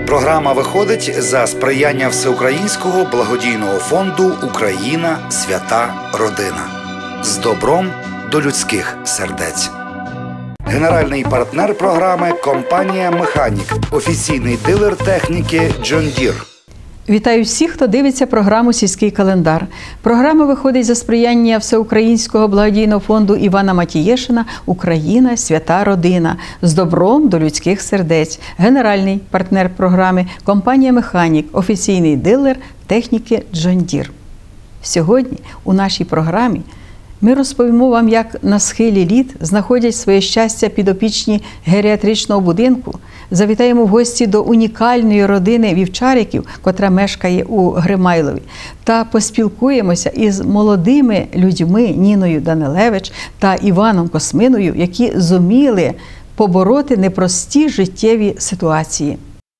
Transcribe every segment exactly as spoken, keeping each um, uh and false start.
Програма виходить за сприяння Всеукраїнського благодійного фонду «Україна. Свята. Родина». З добром до людських сердець. Генеральний партнер програми – компанія «Механік», офіційний дилер техніки «Джон Дір». Вітаю всіх, хто дивиться програму «Сільський календар». Програма виходить за сприяння Всеукраїнського благодійного фонду Івана Матієшина «Україна. Свята. Родина». З добром до людських сердець. Генеральний партнер програми – компанія «Механік», офіційний дилер техніки «Джон Дір». Сьогодні у нашій програмі ми розповімо вам, як на схилі літ знаходять своє щастя підопічні геріатричного будинку, завітаємо в гості до унікальної родини вівчариків, котра мешкає у Гримайлові, та поспілкуємося із молодими людьми Ніною Данилевич та Іваном Косминою, які зуміли побороти непрості життєві ситуації.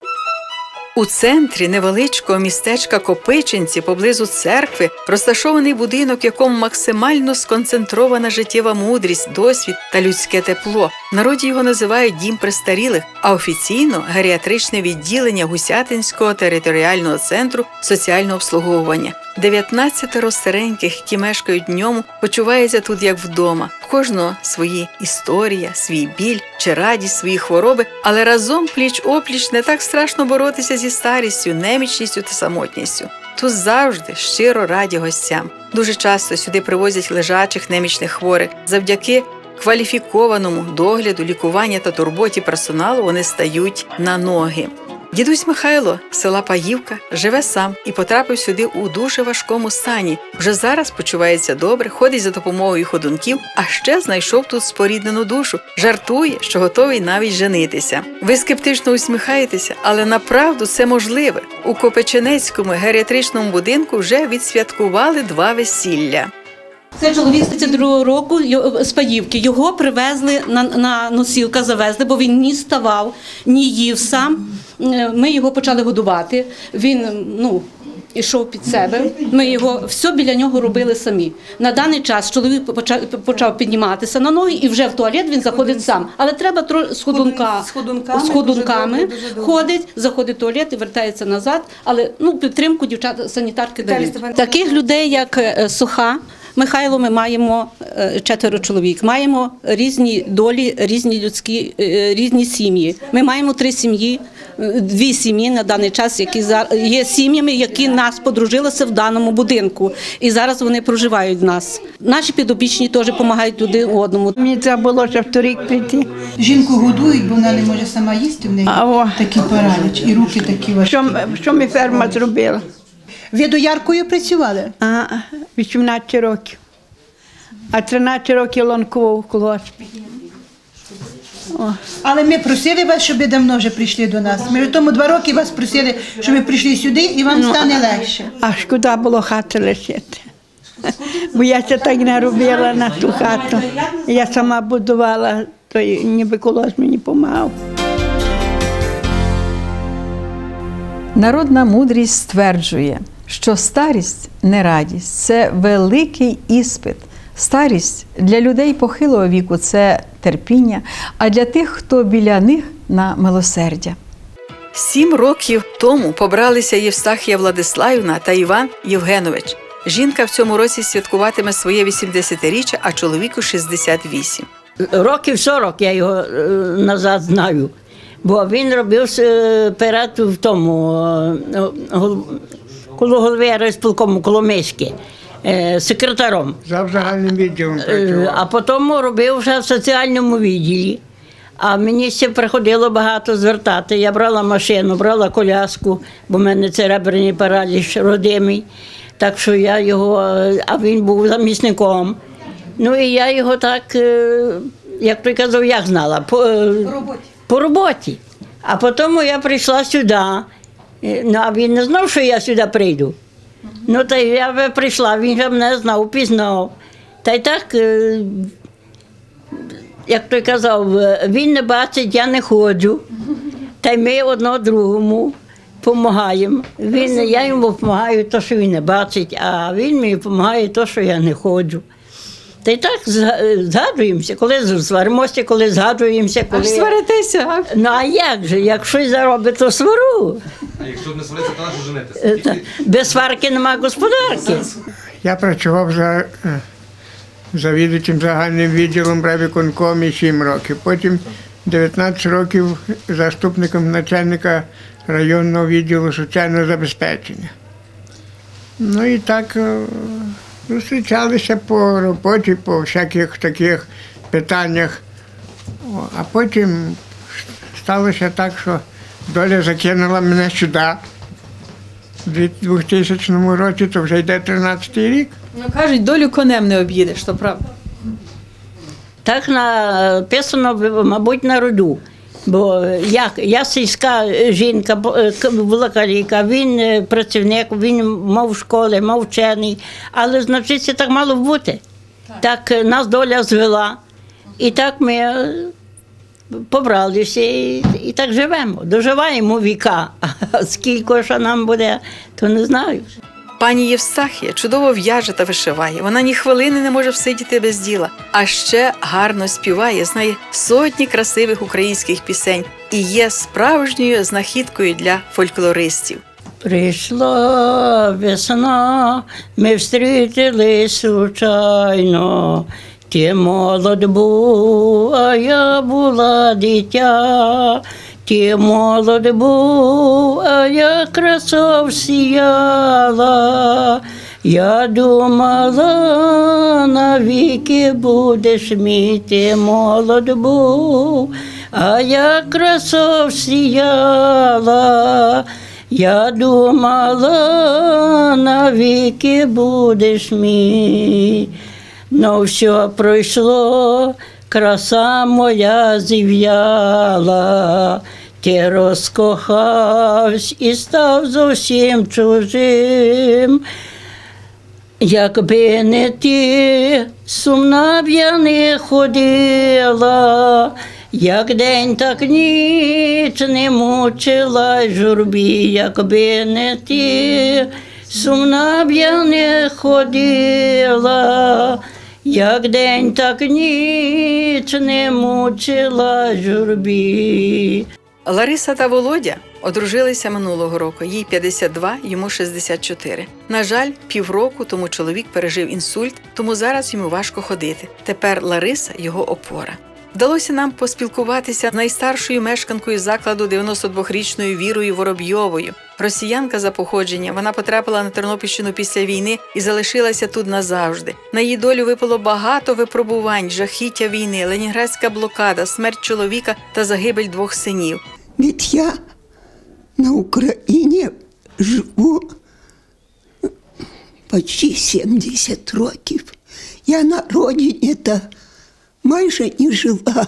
У центрі невеличкого містечка Копичинці, поблизу церкви, розташований будинок, в якому максимально сконцентрована життєва мудрість, досвід та людське тепло. В народі його називають «Дім престарілих», а офіційно – геріатричне відділення Гусятинського територіального центру соціального обслуговування. дев'ятнадцятеро стареньких, які мешкають в ньому, почуваються тут як вдома. В кожного свої історія, свій біль чи радість, свої хвороби, але разом пліч-опліч не так страшно боротися зі старістю, немічністю та самотністю. Тут завжди щиро раді гостям. Дуже часто сюди привозять лежачих немічних хворих. Завдяки кваліфікованому догляду, лікуванню та турботі персоналу вони стають на ноги. Дідусь Михайло з села Паївка живе сам і потрапив сюди у дуже важкому стані. Вже зараз почувається добре, ходить за допомогою ходунків, а ще знайшов тут споріднену душу. Жартує, що готовий навіть женитися. Ви скептично усміхаєтеся, але направду це можливе. У Копичинецькому геріатричному будинку вже відсвяткували два весілля. Це чоловік з тридцять другого року з Паївки. Його привезли на, на носілках, завезли, бо він ні ставав, ні їв сам. Ми його почали годувати. Він, ну, ішов під себе. Ми його, все біля нього робили самі. На даний час чоловік почав, почав підніматися на ноги і вже в туалет він заходить сам. Але треба тро, з, ходунка, з ходунками, з ходунками дуже дуже ходить, заходить в туалет і вертається назад. Але ну, підтримку дівчат, санітарки дають. Таких людей, як Суха Михайло, ми маємо четверо чоловік, маємо різні долі, різні людські, різні сім'ї. Ми маємо три сім'ї, дві сім'ї на даний час, які є сім'ями, які нас подружилися в даному будинку. І зараз вони проживають в нас. Наші підопічні теж допомагають один одному. Мені треба було ще в торік прийти. Жінку годують, бо вона не може сама їсти, в неї такий параліч і руки такі важкі. Що, що ми ферма зробила? Ви дояркою працювали? А, вісімнадцять років. А тринадцять років ланкував у колгоспі. Але ми просили вас, щоб ви давно вже прийшли до нас. Ми в тому два роки вас просили, щоб ви прийшли сюди і вам ну, стане легше. А шкода було хати лишити. Бо я це так не робила на ту хату. Я сама будувала, то ніби колгосп мені допомагав. Народна мудрість стверджує, що старість – не радість, це великий іспит. Старість для людей похилого віку – це терпіння, а для тих, хто біля них – на милосердя. Сім років тому побралися Євстахія Владиславівна та Іван Євгенович. Жінка в цьому році святкуватиме своє вісімдесятиріччя, а чоловіку – шістдесят вісім. Років сорок я його е, назад знаю. Бо він робив перед в тому, коло голови райсполкому, коло Мишки, секретаром. За загальним відділом працював. А потім робив вже в соціальному відділі. А мені ще приходило багато звертати. Я брала машину, брала коляску, бо в мене церебряний параліч родимий. Так що я його, а він був замісником. Ну і я його так, як той казав, як знала. По, по роботі. По роботі. А потім я прийшла сюди. Ну, а він не знав, що я сюди прийду. Ну, та я прийшла, він вже мене знав, пізнав. Та й так, як той казав, він не бачить, я не ходжу. Та й ми одного другому допомагаємо. Він, я йому допомагаю те, що він не бачить, а він мені допомагає те, що я не ходжу. Та й так згадуємося, коли сваримося, коли згадуємося. Коли... Аж сваритися, а? Ну а як же, як щось заробить, то свару. А якщо не свариться, то нащо женитися? Без сварки нема господарки. Я працював за е, завідувачем загальним відділом райвиконкомі сім років. Потім дев'ятнадцять років заступником начальника районного відділу соціального забезпечення. Ну і так е, зустрічалися по роботі, по всяких таких питаннях. О, а потім сталося так, що доля закинула мене сюди. У двохтисячному році, то вже йде тринадцятий рік. Ну, кажуть, долю конем не об'їдеш, то правда. Так написано, мабуть, на роду. Бо як, я сільська жінка, була каліка, він працівник, він мав школи, мав вчений. Але, значить, це так мало бути. Так, так нас доля звела. І так ми побралися і, і так живемо. Доживаємо віка. А скільки ще нам буде, то не знаю. Пані Євстахія чудово в'яже та вишиває. Вона ні хвилини не може всидіти без діла. А ще гарно співає, знає сотні красивих українських пісень і є справжньою знахідкою для фольклористів. Прийшла весна, ми встрітились случайно. Ти молод був, а я була дитя. Ти молод був, а я красов сіяла. Я думала, навіки будеш мій. Ти молод був, а я красов сіяла. Я думала, навіки будеш мій. Но все пройшло, краса моя зів'яла. Ти розкохався і став зовсім чужим. Якби не ти, сумна б я не ходила. Як день, так ніч не мучила журбі. Якби не ти, сумна б я не ходила. Як день, так ніч не мучила журбі. Лариса та Володя одружилися минулого року. Їй п'ятдесят два, йому шістдесят чотири. На жаль, півроку тому чоловік пережив інсульт, тому зараз йому важко ходити. Тепер Лариса – його опора. Вдалося нам поспілкуватися з найстаршою мешканкою закладу дев'яносто двохрічною Вірою Воробйовою. Росіянка за походження, вона потрапила на Тернопільщину після війни і залишилася тут назавжди. На її долю випало багато випробувань, жахіття війни, ленінградська блокада, смерть чоловіка та загибель двох синів. Ведь я на Україні живу почти сімдесят років. Я на родині-то майже не жила.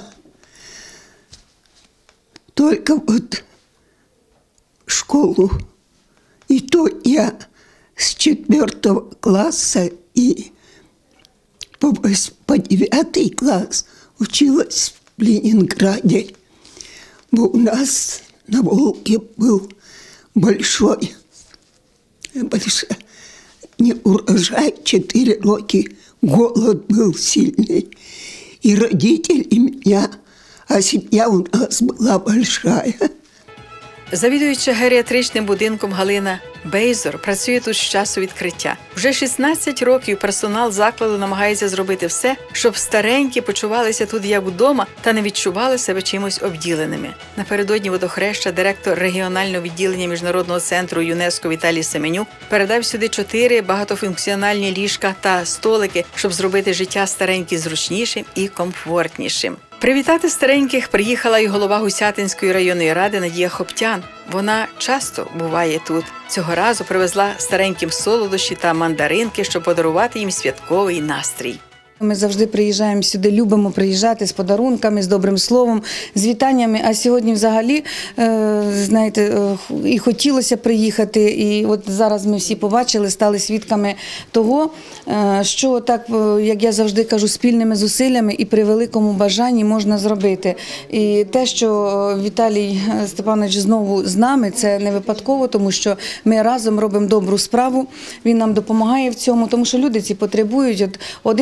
Только вот школу. И то я с четвертого класса и по, по девятый класс училась в Ленинграде. Бо у нас на Волге был большой, большой не урожай, четыре роки, голод был сильный. И родители, и меня, а семья у нас была большая. Завідуюча геріатричним будинком Галина Бейзор працює тут з часу відкриття. Вже шістнадцять років персонал закладу намагається зробити все, щоб старенькі почувалися тут як вдома та не відчували себе чимось обділеними. Напередодні водохреща директор регіонального відділення Міжнародного центру ЮНЕСКО Віталій Семенюк передав сюди чотири багатофункціональні ліжка та столики, щоб зробити життя стареньких зручнішим і комфортнішим. Привітати стареньких приїхала і голова Гусятинської районної ради Надія Хоптян. Вона часто буває тут. Цього разу привезла стареньким солодощі та мандаринки, щоб подарувати їм святковий настрій. Ми завжди приїжджаємо сюди, любимо приїжджати з подарунками, з добрим словом, з вітаннями. А сьогодні взагалі, знаєте, і хотілося приїхати. І от зараз ми всі побачили, стали свідками того, що так, як я завжди кажу, спільними зусиллями і при великому бажанні можна зробити. І те, що Віталій Степанович знову з нами, це не випадково, тому що ми разом робимо добру справу. Він нам допомагає в цьому, тому що люди ці потребують. От один із мешканців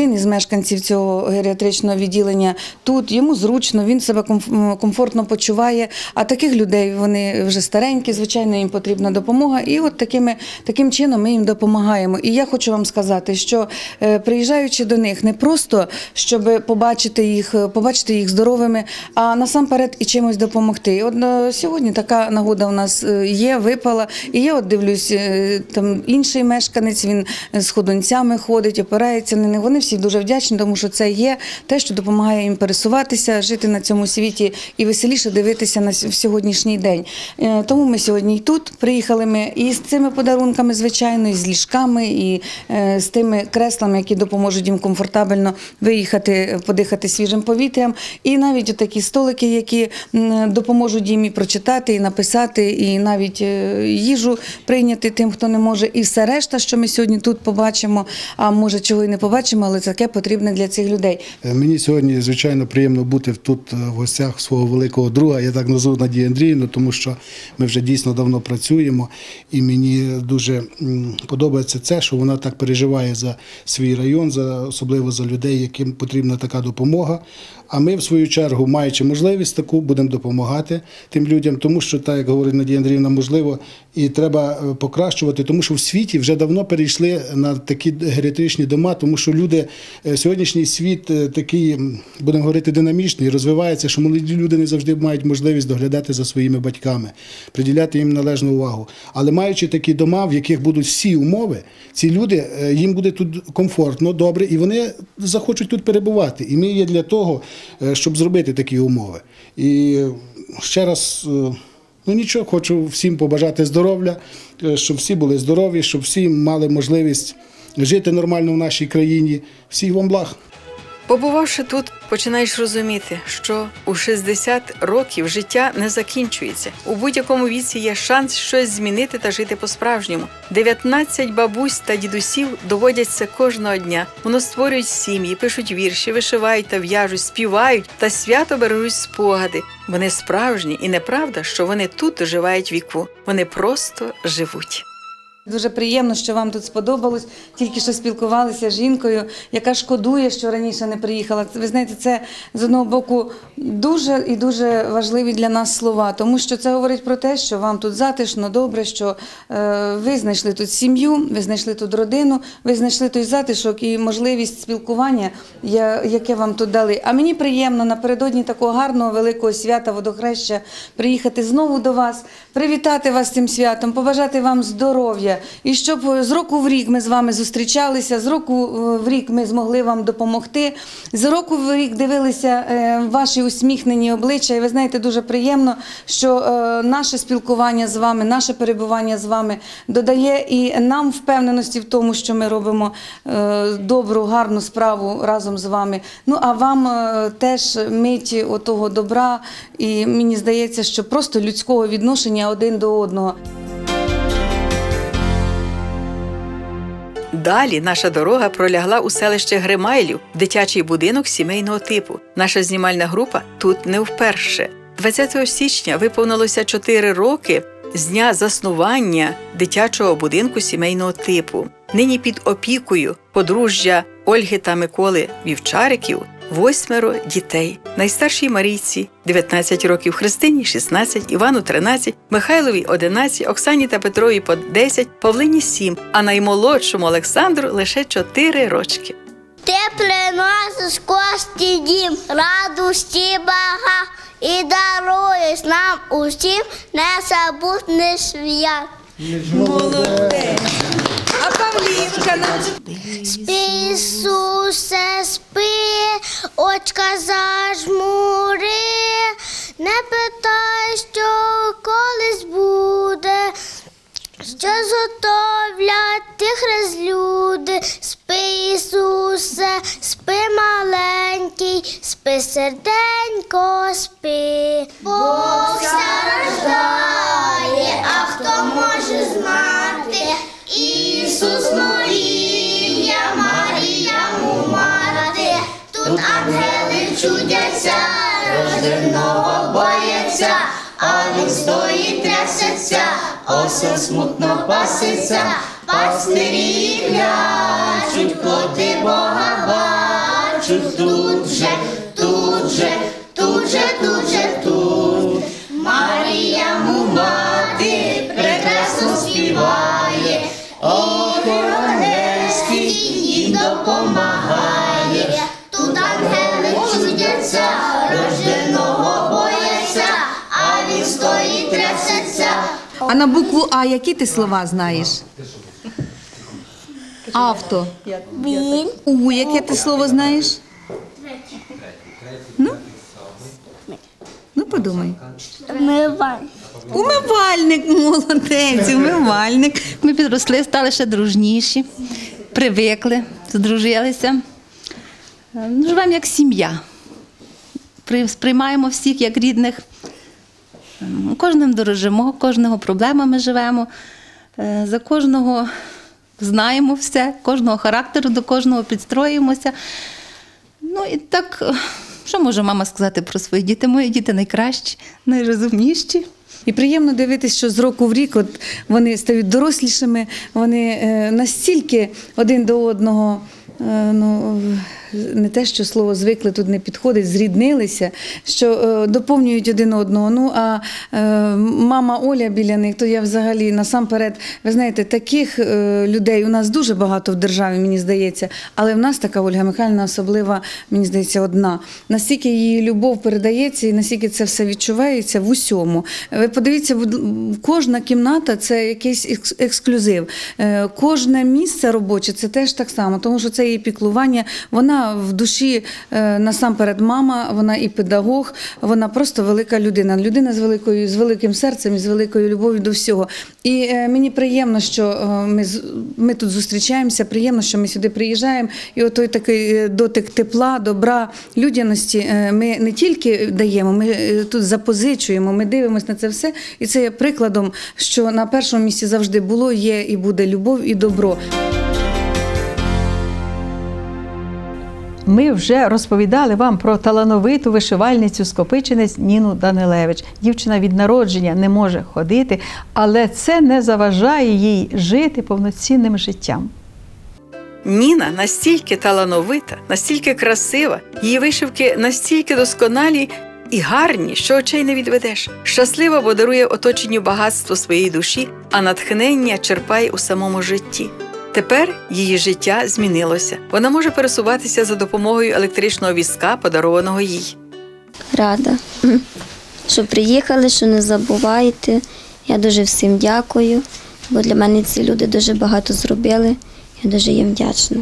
мешканців цього геріатричного відділення тут. Йому зручно, він себе комфортно почуває. А таких людей, вони вже старенькі, звичайно, їм потрібна допомога. І от такими, таким чином ми їм допомагаємо. І я хочу вам сказати, що приїжджаючи до них не просто, щоб побачити їх, побачити їх здоровими, а насамперед і чимось допомогти. І от сьогодні така нагода у нас є, випала. І я от дивлюсь, там інший мешканець, він з ходунцями ходить, опирається на них. Вони всі дуже вдячні, тому що це є те, що допомагає їм пересуватися, жити на цьому світі і веселіше дивитися на сьогоднішній день. Тому ми сьогодні і тут приїхали ми і з цими подарунками, звичайно, і з ліжками, і з тими креслами, які допоможуть їм комфортабельно виїхати, подихати свіжим повітрям. І навіть такі столики, які допоможуть їм і прочитати, і написати, і навіть їжу прийняти тим, хто не може. І все решта, що ми сьогодні тут побачимо, а може чого і не побачимо, але таке потрібне для цих людей. Мені сьогодні, звичайно, приємно бути тут в гостях свого великого друга, я так назву Надії Андріївну, тому що ми вже дійсно давно працюємо, і мені дуже подобається це, що вона так переживає за свій район, за, особливо за людей, яким потрібна така допомога. А ми, в свою чергу, маючи можливість таку, будемо допомагати тим людям, тому що, так як говорить Надія Андріївна, можливо, і треба покращувати, тому що в світі вже давно перейшли на такі геріатричні дома, тому що люди, сьогоднішній світ такий, будемо говорити, динамічний, розвивається, що молоді люди не завжди мають можливість доглядати за своїми батьками, приділяти їм належну увагу. Але маючи такі дома, в яких будуть всі умови, ці люди, їм буде тут комфортно, добре, і вони захочуть тут перебувати. І ми є для того, щоб зробити такі умови. І ще раз, ну нічого, хочу всім побажати здоров'я, щоб всі були здорові, щоб всі мали можливість жити нормально в нашій країні. Всіх вам благ. Побувавши тут, починаєш розуміти, що у шістдесят років життя не закінчується. У будь-якому віці є шанс щось змінити та жити по-справжньому. дев'ятнадцять бабусь та дідусів доводять це кожного дня. Вони створюють сім'ї, пишуть вірші, вишивають та в'яжуть, співають та свято бережуть спогади. Вони справжні, і неправда, що вони тут доживають віку. Вони просто живуть. Дуже приємно, що вам тут сподобалось. Тільки що спілкувалися з жінкою, яка шкодує, що раніше не приїхала. Ви знаєте, це з одного боку дуже і дуже важливі для нас слова, тому що це говорить про те, що вам тут затишно, добре, що е, ви знайшли тут сім'ю, ви знайшли тут родину, ви знайшли той затишок і можливість спілкування, яке вам тут дали. А мені приємно напередодні такого гарного великого свята Водохреща приїхати знову до вас, привітати вас цим святом, побажати вам здоров'я. І щоб з року в рік ми з вами зустрічалися, з року в рік ми змогли вам допомогти, з року в рік дивилися ваші усміхнені обличчя. І ви знаєте, дуже приємно, що наше спілкування з вами, наше перебування з вами додає і нам впевненості в тому, що ми робимо добру, гарну справу разом з вами. Ну, а вам теж мить отого добра і мені здається, що просто людського відношення один до одного. Далі наша дорога пролягла у селище Гримайлів, дитячий будинок сімейного типу. Наша знімальна група тут не вперше. двадцятого січня виповнилося чотири роки з дня заснування дитячого будинку сімейного типу. Нині під опікою подружжя Ольги та Миколи Вівчариків восьмеро дітей. Найстаршій Марійці – дев'ятнадцять років, Христині – шістнадцять, Івану – тринадцять, Михайлові – одинадцять, Оксані та Петрові – по десять, Павлині – сім, а наймолодшому Олександру – лише чотири рочки. Ти приносиш кості дім, радості бага, і даруєш нам усім незабутній свят. Молодець! А Павлінка нам... Спи, Ісусе, спи, очка зажмури, не питай, що колись буде, що зготовлять ти хрест люди. Спи, Ісусе, спи, маленький, спи, серденько, спи. Бог страждає, а хто може знати? Ісус ім'я, Марія му мати. Тут ангели чудяться, рожденого бояться, а він стоїть трясеться, осел смутно паситься, пастирі клячуть, коти Бога бачать. Ісус тут же, тут же, тут же, тут же, тут. Марія му мати прекрасно співає, і хор ангельський їй допомагає. Тут ангели чудяться, рожденого бояться, а він стоїть трясеться. А на букву А які ти слова знаєш? Авто. Він. У яке ти слово знаєш? Ну? Ну, подумай. Вмивальник. Умивальник, молодець, умивальник. Ми підросли, стали ще дружніші, привикли, здружилися. Живемо як сім'я. При- Сприймаємо всіх як рідних. Кожним дорожимо, кожного проблемами живемо, е, за кожного знаємо все, кожного характеру, до кожного підстроїмося. Ну і так, е, що може мама сказати про свої діти? Мої діти найкращі, найрозумніші. І приємно дивитися, що з року в рік от вони стають дорослішими, вони е, настільки один до одного, е, ну, не те, що слово звикли тут не підходить, зріднилися, що е, доповнюють один одного. Ну, а е, мама Оля біля них, то я взагалі насамперед, ви знаєте, таких е, людей у нас дуже багато в державі, мені здається, але в нас така Ольга Михайлівна особлива, мені здається, одна. Настільки її любов передається і настільки це все відчувається в усьому. Ви подивіться, кожна кімната – це якийсь екс- ексклюзив. Е, Кожне місце робоче – це теж так само, тому що це її піклування, вона в душі е, насамперед мама, вона і педагог, вона просто велика людина. Людина з великою, з великим серцем і з великою любов'ю до всього. І е, мені приємно, що е, ми, з- ми тут зустрічаємося, приємно, що ми сюди приїжджаємо. І отой такий е, дотик тепла, добра, людяності е, ми не тільки даємо, ми е, тут запозичуємо, ми дивимося на це все. І це є прикладом, що на першому місці завжди було, є і буде любов і добро. Ми вже розповідали вам про талановиту вишивальницю з Копичинець Ніну Данилевич. Дівчина від народження не може ходити, але це не заважає їй жити повноцінним життям. Ніна настільки талановита, настільки красива, її вишивки настільки досконалі і гарні, що очей не відведеш. Щаслива, бо дарує оточенню багатство своєї душі, а натхнення черпає у самому житті. Тепер її життя змінилося. Вона може пересуватися за допомогою електричного візка, подарованого їй. Рада, що приїхали, що не забуваєте. Я дуже всім дякую, бо для мене ці люди дуже багато зробили. Я дуже їм вдячна.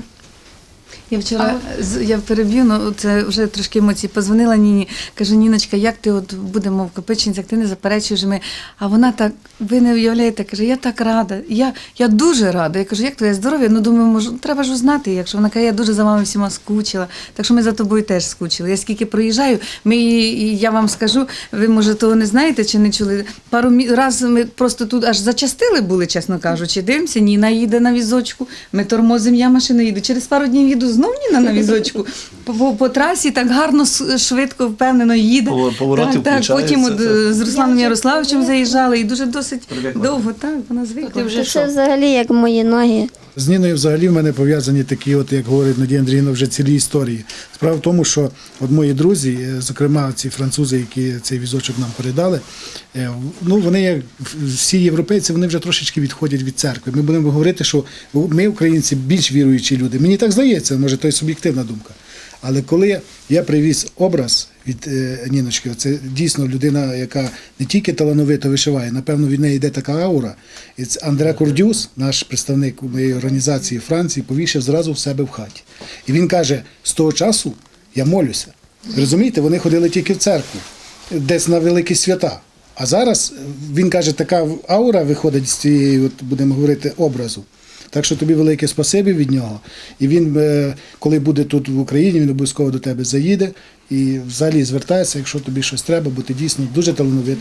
Я вчора, з- я переб'ю, ну це вже трошки емоції, позвонила Ніні, кажу, Ніночка, як ти от будемо в Копичинцях, ти не заперечуєш ми. А вона так, ви не уявляєте, каже, я так рада, я, я дуже рада. Я кажу, як твоє здоров'я? Ну думаю, може, треба ж узнати, якщо вона каже, я дуже за вами всіма скучила, так що ми за тобою теж скучили. Я скільки проїжджаю, ми, і я вам скажу, ви може того не знаєте чи не чули, пару мі- раз ми просто тут аж зачастили були, чесно кажучи, дивимося, Ніна їде на візочку, ми тормозимо, я машину їду, через пару днів їду знов Ніна на візочку, по, по, по трасі так гарно, с- швидко, впевнено їде. Повороти так, так, включаються, потім от, це- з Русланом Ярославовичем заїжджали і дуже досить довго, так, вона звикла. Це взагалі як мої ноги. З Ніною взагалі в мене пов'язані такі, от, як говорить Надія Андріївна, вже цілі історії. Справа в тому, що от мої друзі, е, зокрема ці французи, які цей візочок нам передали, е, ну вони, як всі європейці, вони вже трошечки відходять від церкви. Ми будемо говорити, що ми, українці, більш віруючі люди. Мені так здається, може, то й суб'єктивна думка. Але коли я привіз образ від е, Ніночки, це дійсно людина, яка не тільки талановито вишиває, напевно, від неї йде така аура. І це Андре Курдюс, наш представник у моєї організації Франції, повішав зразу в себе в хаті. І він каже, з того часу я молюся. Ви розумієте, вони ходили тільки в церкву, десь на великі свята. А зараз, він каже, така аура виходить з цієї, от, будемо говорити, образу. Так що тобі велике спасибі від нього. І він, е, коли буде тут в Україні, він обов'язково до тебе заїде і взагалі звертається, якщо тобі щось треба, бо ти дійсно дуже талановита.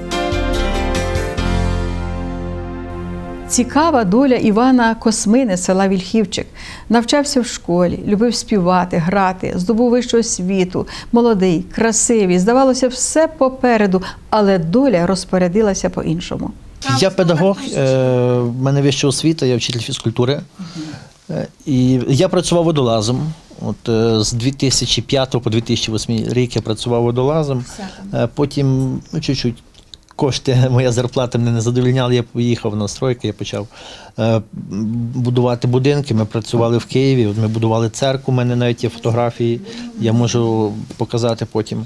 Цікава доля Івана Космини з села Вільхівчик. Навчався в школі, любив співати, грати, здобув вищу освіту, молодий, красивий. Здавалося, все попереду, але доля розпорядилася по-іншому. Я педагог, е, в мене вища освіта, я вчитель фізкультури. І я працював водолазом. От, е, з дві тисячі п'ятого по дві тисячі восьмий рік я працював водолазом. Е, потім ну, чуть-чуть кошти, моя зарплата мене не задовольняла, я поїхав на стройки, я почав е, будувати будинки. Ми працювали в Києві, от ми будували церкву, у мене навіть є фотографії, я можу показати потім.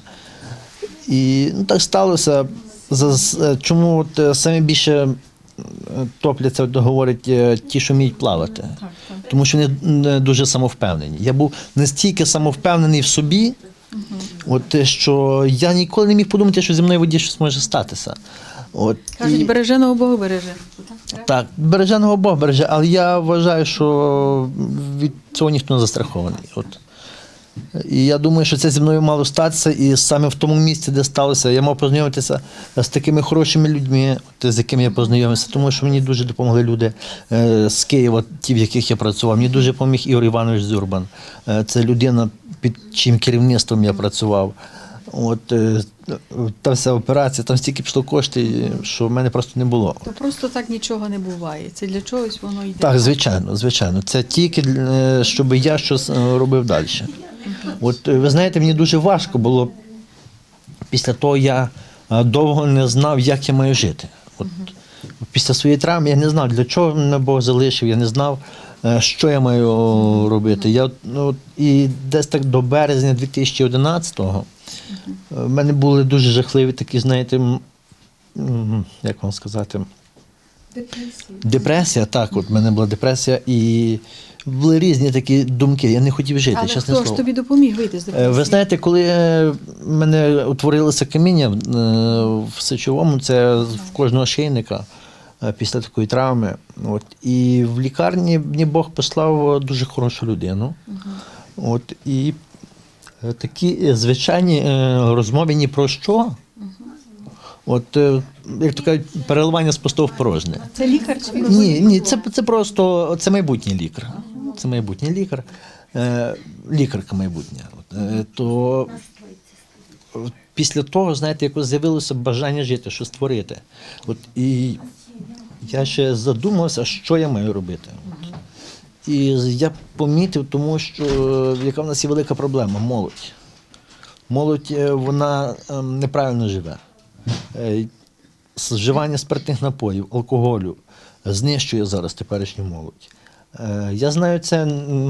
І ну, так сталося. За, чому от, саме більше топляться, говорять, ті, що вміють плавати. Тому що вони не дуже самовпевнені. Я був настільки самовпевнений в собі, от, що я ніколи не міг подумати, що зі мною в воді щось може статися. От, Кажуть, і... береженого Бог береже. Так, береженого Бог береже, але я вважаю, що від цього ніхто не застрахований. От. І я думаю, що це зі мною мало статися, і саме в тому місці, де сталося, я мав познайомитися з такими хорошими людьми, з якими я познайомився, тому що мені дуже допомогли люди з Києва, ті, в яких я працював. Мені дуже допоміг Ігор Іванович Дзюрбан. Це людина, під чиїм керівництвом я працював. От, та вся операція, там стільки пішло коштів, що в мене просто не було. То просто так нічого не буває. Це для чогось воно йде. Так, звичайно, звичайно. Це тільки, щоб я щось робив далі. От, ви знаєте, мені дуже важко було, після того я довго не знав, як я маю жити. От, після своєї травми я не знав, для чого мене Бог залишив, я не знав, що я маю робити. Я, ну, і десь так до березня дві тисячі одинадцятого в мене були дуже жахливі такі, знаєте, як вам сказати, депресія. Депресія, так, от в мене була депресія, і були різні такі думки, я не хотів жити, але чесне хто слово. ж тобі допоміг вийти з депресії? Ви знаєте, коли в мене утворилося каміння в сечовому, це в кожного шийника після такої травми, от, і в лікарні мені Бог послав дуже хорошу людину. Uh-huh. От, і такі звичайні розмови ні про що. Uh-huh. От, як то кажуть, переливання з пустого в порожнє. Це лікар? Чи ні, ні, це, це просто, це майбутній лікар. Це майбутній лікар, лікарка майбутня. От, то після того, знаєте, якось з'явилося бажання жити, що створити. От, і я ще задумався, що я маю робити. От. І я помітив, тому що яка в нас є велика проблема – молодь. Молодь, вона неправильно живе. Вживання спиртних напоїв, алкоголю знищує зараз теперішню молодь. Я знаю це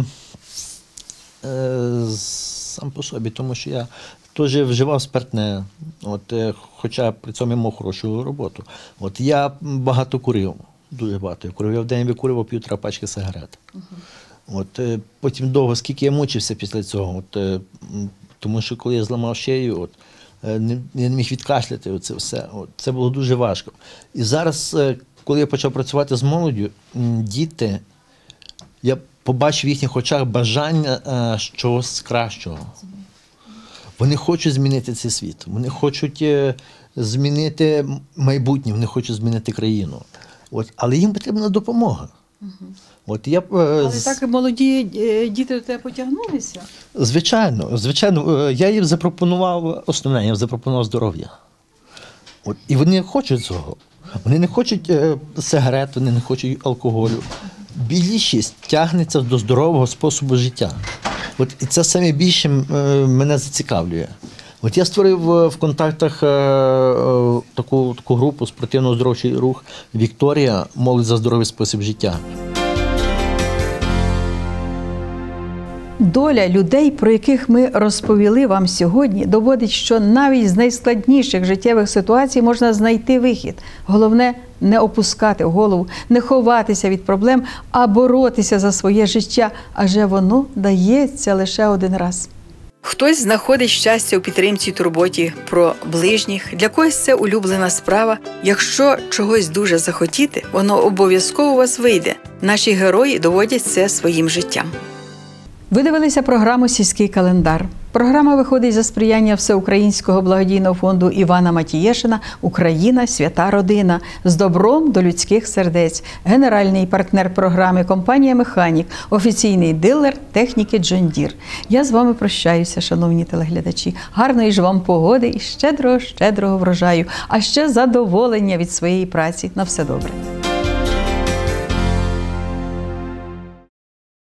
сам по собі, тому що я теж вживав спиртне, от, хоча при цьому я мав хорошу роботу. От, я багато курив, дуже багато. Я курив, я в день викурював півтора пачки сигарет. Uh-huh. От, потім довго, скільки я мучився після цього, от, тому що коли я зламав шию, от, не, я не міг відкашляти оце все. От, це було дуже важко. І зараз, коли я почав працювати з молоддю, діти, я побачив в їхніх очах бажання а, чогось кращого. Вони хочуть змінити цей світ, вони хочуть змінити майбутнє, вони хочуть змінити країну. От, але їм потрібна допомога. Угу. От я, але з... так молоді діти до тебе потягнулися? Звичайно, звичайно. Я їм запропонував основне, я їм запропонував здоров'я. От, і вони хочуть цього. Вони не хочуть е, сигарет, вони не хочуть алкоголю. Більшість тягнеться до здорового способу життя. От, і це саме більше е, мене зацікавлює. От я створив е, в контактах е, е, таку, таку групу спортивно-оздоровчий рух «Вікторія. Молодь за здоровий спосіб життя». Доля людей, про яких ми розповіли вам сьогодні, доводить, що навіть з найскладніших життєвих ситуацій можна знайти вихід. Головне – не опускати голову, не ховатися від проблем, а боротися за своє життя, адже воно дається лише один раз. Хтось знаходить щастя у підтримці й турботі про ближніх, для когось це улюблена справа. Якщо чогось дуже захотіти, воно обов'язково у вас вийде. Наші герої доводять це своїм життям. Ви дивилися програму «Сільський календар». Програма виходить за сприяння Всеукраїнського благодійного фонду Івана Матієшина «Україна. Свята родина» з добром до людських сердець. Генеральний партнер програми – компанія «Механік», офіційний дилер техніки «Джон Дір». Я з вами прощаюся, шановні телеглядачі. Гарної ж вам погоди і щедрого-щедрого врожаю, а ще задоволення від своєї праці. На все добре.